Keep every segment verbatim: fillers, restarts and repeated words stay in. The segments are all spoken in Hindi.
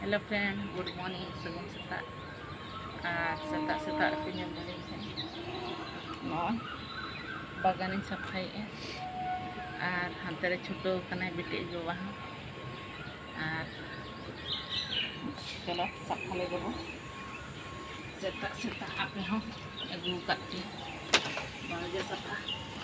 Hello friend, good morning, sagung setah. Ah, setah setah punya beli kan. Mohon baganin safai ya. Ah, hantar छोटो कना बेटे जो वहाँ. Ah, चलो सफा ले गो. setah setah apa हो? अगु काटी. balge सफा.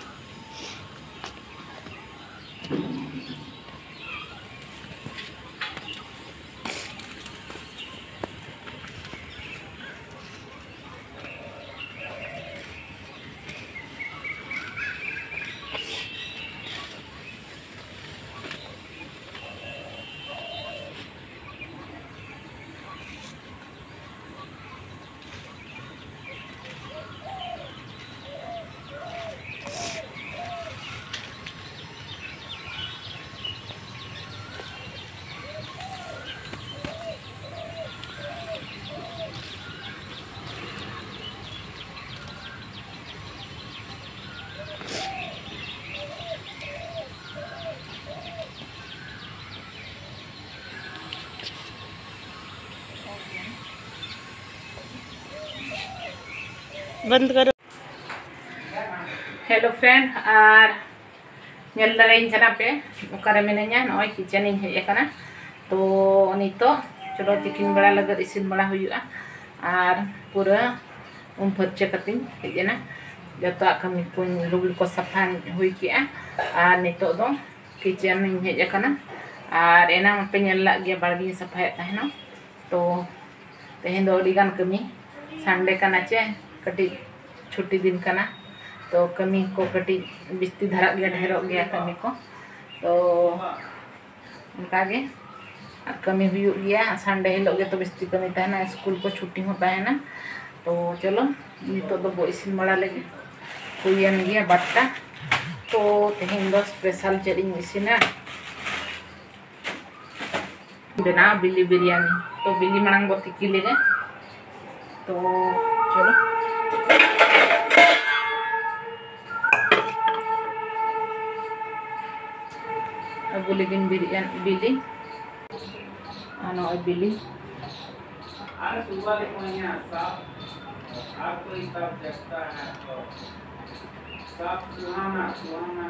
बंद करो. हेलो फ्रेंड और नेल दारें जना पे ओकारे मिनanya नॉय किचन इन हेज अकाना तो नितो चलो तिकिन बड़ा लगत इसिन बड़ा हुयुआ और पूरा उम फरचे कतिन हेजना जतो कमी पुन लुगड़ी को सफा हुई किया और नितो दो किचन इन हेज अकाना और एना पे नेला गे बाड़गी सफा तहनो तो तेहेन दो अडिगान कमी संडे काना चे कटी छुट्टी दिन करना तो कमी को कटी बिस्ती धरा गया ढेरों गया कमी को तो उनका गे कमी हुई गया संडे हिलो गे तो बिस्ती कमी तहना स्कूल को छुट्टी होता है ना तो चलो नितो दो बो इसिन बड़ा लगे हुईन गया बाटा तो तेहेन दो स्पेशल चेरिंग इसिना बना बिली बिरयानी तो बिली मनांग बो तिकी लेगे तो चलो अब लेकिन बिरयानी बिली आनो बिली आज सुबह देखो यहाँ साफ आपको इस तरफ देखता है तो साफ सुहाना सुहाना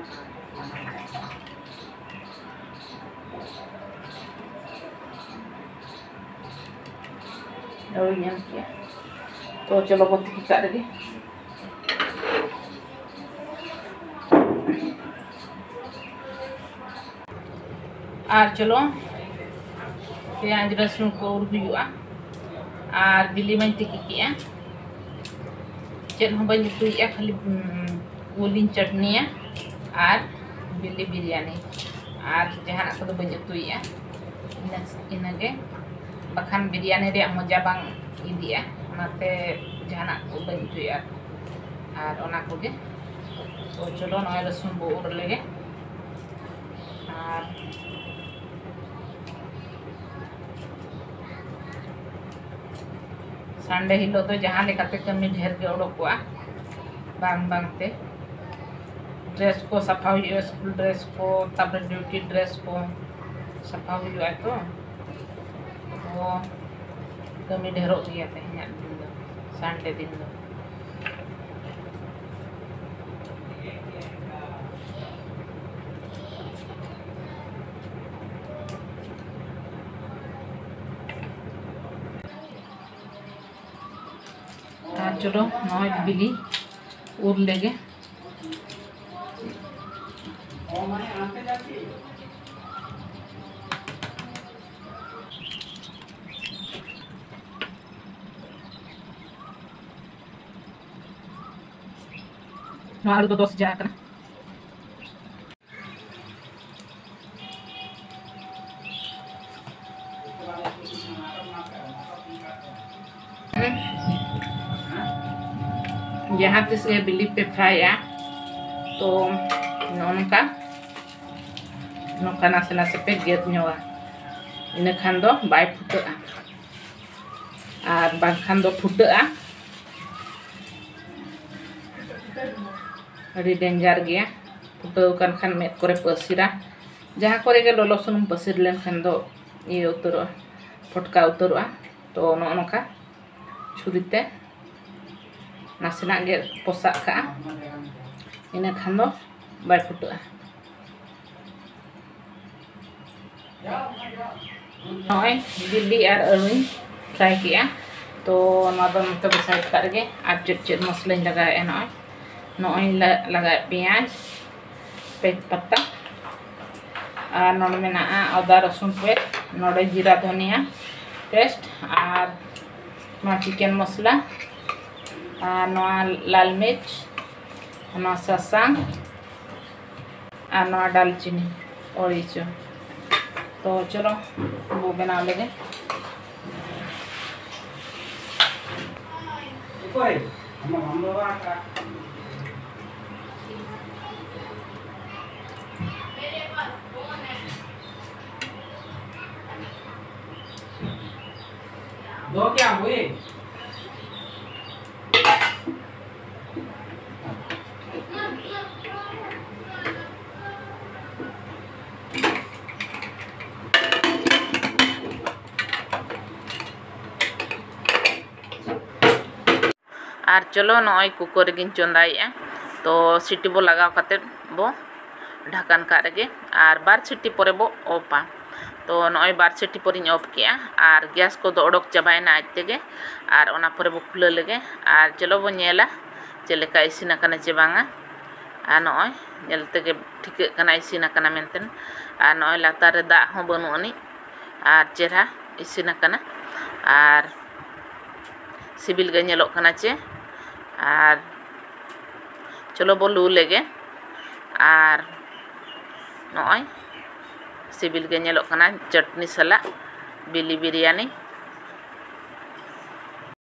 और यहाँ किया तो चलो बहुत ही कर दे और चलो प्याज लहसुन को हुआ और बिली मैं तिकी किया चेन बन उतुया खाली उलिन चटनी और बिली बिरयानी और जहाँ को बन उतुया इनगे बखान बिरयानी रे मजा बांग इदिया ओनाते जहाँ को बन उतुया और ओना को गे तो चलो नय लहसुन बो उर लेगे और संडे हिलो तो जहाँ लेकाते कमी ढेर के उड़कोआ बांग बांगते ड्रेस को सफा हुई स्कूल ड्रेस को तब ड्यूटी ड्रेस को सफा हुई तो वो कमी ढेर गया तेहना दिन दो संडे दिन दो चलो नॉय बिली उर लेगे नॉय दो दोस्त जा कर यहाँ से बिली पे फ्राई है तो नौका नौका नासे नासे पे गेट नोआ इन खान दो बाय फुटा और बांखान दो फुटा अड़ी डेंजर गया फुटा कान खान मेट करे पसीरा जहाँ करे के लोलो सुनुम पसीर लेन खान दो ये उतरो फटका उतरवा तो नौ नौका छुरीते नासेना गे पोसा का इन खान दो बाय फुटा नॉय बिल्ली और अरुण फ्राई किया तो नॉर्मल तो साइड करके और चट चट मसला लगाए नॉय नॉय लगाए प्याज तेजपत्ता और नोड़ में अदा रसुन पेस्ट नोड़े जीरा धनिया पेस्ट और ना चिकन मसला और ना लाल मिर्च ना सासांग और ना दालचीनी और इचो तो चलो वो बना लेंगे दो क्या हुए और चलो नॉय कुकर गिन चंदाइया तो सीटी बो लगाव काते बो ढाकन का रगे और बार सीटी परे बो ऑफा तो नॉय बार सीटी परिन ऑफ किया और गैस को दो ओडक चाबायना आज तेगे और ओना परे बो खुला लगे और चलो बो नेला चलेका इसिना कना चे बांगा और नॉय नेल तेगे ठीक कना इसिना कना मेंटेन और नॉय लातार रे दा हो बनु अनि और चेहरा इसिना कना और सिबिल गे नेलो कना चे और चलो बो लू लेगे और नॉय सिबिल गे नेलो कना चटनी सला बिली बिरयानी